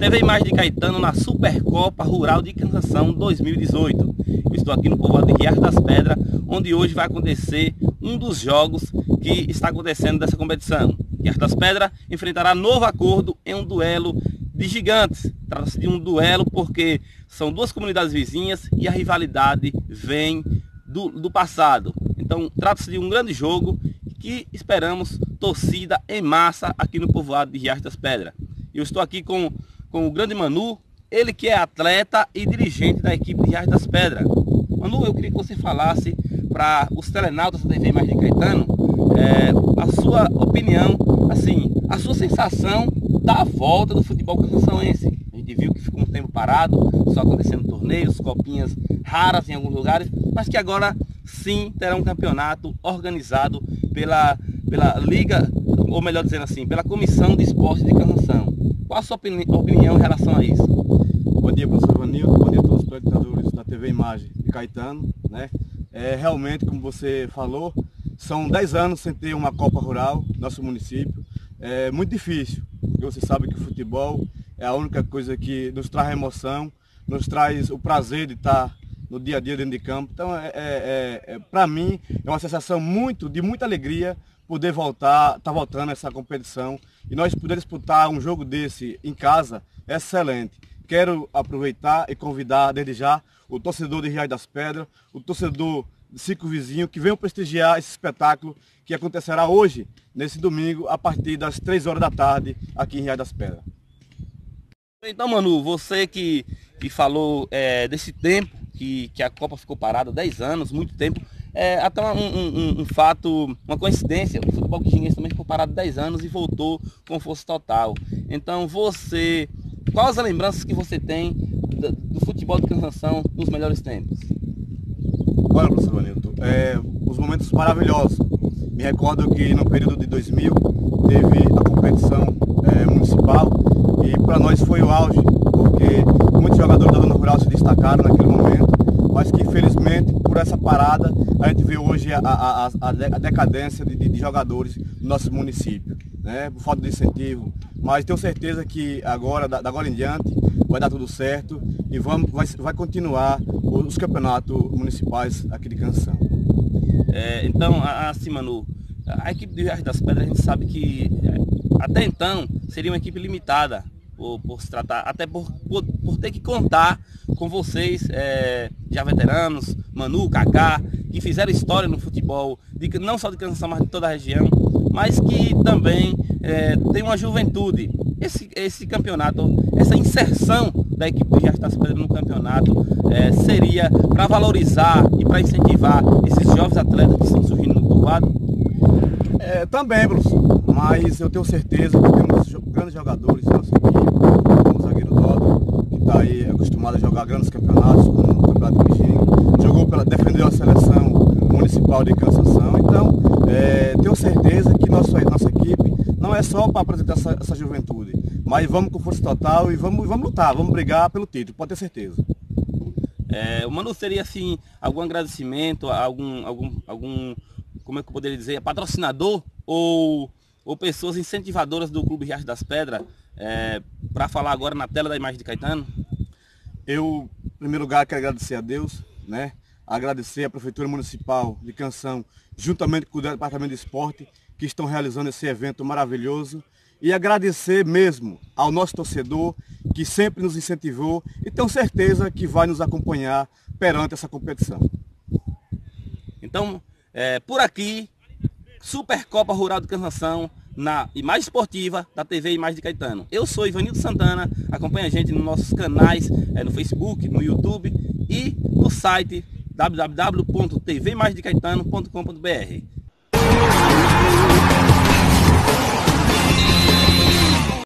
TV Imagem de Caetano na Supercopa Rural de Canção 2018. Eu estou aqui no povoado de Riacho das Pedras, onde hoje vai acontecer um dos jogos que está acontecendo dessa competição. Riacho das Pedras enfrentará Novo Acordo em um duelo de gigantes. Trata-se de um duelo porque são duas comunidades vizinhas e a rivalidade vem do passado. Então trata-se de um grande jogo que esperamos torcida em massa aqui no povoado de Riacho das Pedras. Eu estou aqui com o grande Manu, ele que é atleta e dirigente da equipe de Riacho das Pedras. Manu, eu queria que você falasse para os telenautas da TV Imagem de Caetano a sua opinião, assim, a sua sensação da volta do futebol cansançoense. A gente viu que ficou um tempo parado, só acontecendo torneios, copinhas raras em alguns lugares, mas que agora sim terá um campeonato organizado pela Liga, ou melhor dizendo assim, pela Comissão de Esporte de Canção. Qual a sua opinião em relação a isso? Bom dia, professor Ivanildo, bom dia a todos os espectadores da TV Imagem de Caetano, né? Realmente, como você falou, são 10 anos sem ter uma Copa Rural no nosso município. É muito difícil, porque você sabe que o futebol é a única coisa que nos traz emoção, nos traz o prazer de estar no dia a dia dentro de campo. Então, para mim, é uma sensação de muita alegria poder tá voltando essa competição e nós poder disputar um jogo desse em casa é excelente. Quero aproveitar e convidar desde já o torcedor de Riacho das Pedras, o torcedor de Ciclo Vizinho, que venham prestigiar esse espetáculo que acontecerá hoje, nesse domingo, a partir das 3 horas da tarde, aqui em Riacho das Pedras. Então, Manu, você que falou desse tempo que a Copa ficou parada, 10 anos, muito tempo, até um fato, uma coincidência, o futebol quixinguense também ficou parado 10 anos e voltou com força total. Então, quais as lembranças que você tem do futebol de Canção nos melhores tempos? Olha, professor Ivanildo, os momentos maravilhosos. Me recordo que no período de 2000 teve a competição municipal e para nós foi o auge, porque muitos jogadores da Zona Rural se destacaram naquele momento, mas que infelizmente por essa parada a gente vê hoje a decadência de jogadores do nosso município, né? Por falta de incentivo. Mas tenho certeza que agora, da agora em diante, vai dar tudo certo e vai continuar os campeonatos municipais aqui de Canção. Então, assim, Manu, a equipe do Riacho das Pedras, a gente sabe que até então seria uma equipe limitada, por se tratar, até por ter que contar com vocês, já veteranos, Manu, Kaká, que fizeram história no futebol, não só de Canção, mas de toda a região, mas que também tem uma juventude. Esse campeonato, essa inserção da equipe do Riacho das Pedras no campeonato seria para valorizar e para incentivar esses jovens atletas que estão surgindo no povoado? Também, professor, mas eu tenho certeza que temos grandes jogadores na nossa equipe, como o zagueiro Dodo, que está aí acostumado a jogar grandes campeonatos, como o Campeonato Quixingue, defendeu a seleção municipal de Canção. Então, tenho certeza que nossa equipe não é só para apresentar essa juventude, mas vamos com força total e vamos lutar, vamos brigar pelo título, pode ter certeza. O Manu, seria assim, algum agradecimento, algum como é que eu poderia dizer, patrocinador ou pessoas incentivadoras do Clube Riacho das Pedras, para falar agora na tela da Imagem de Caetano? Eu, em primeiro lugar, quero agradecer a Deus, né? Agradecer a Prefeitura Municipal de Canção, juntamente com o Departamento de Esporte, que estão realizando esse evento maravilhoso. E agradecer mesmo ao nosso torcedor, que sempre nos incentivou e tenho certeza que vai nos acompanhar perante essa competição. Então, por aqui, Supercopa Rural de Canção, na Imagem Esportiva da TV Imagem de Caetano. Eu sou Ivanildo Santana, acompanha a gente nos nossos canais, no Facebook, no YouTube e no site www.tvimagemdecaetano.com.br.